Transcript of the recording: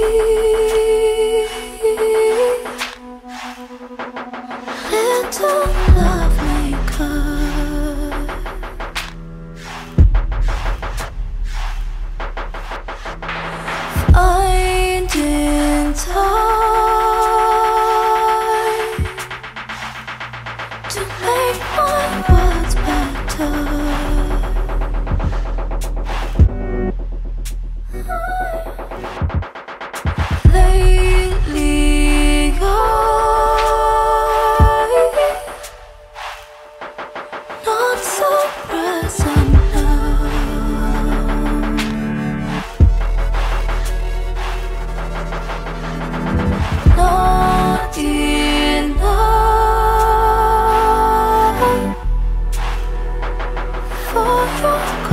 Little love maker, finding time to make my words better. Lately not so present now. Not enough for your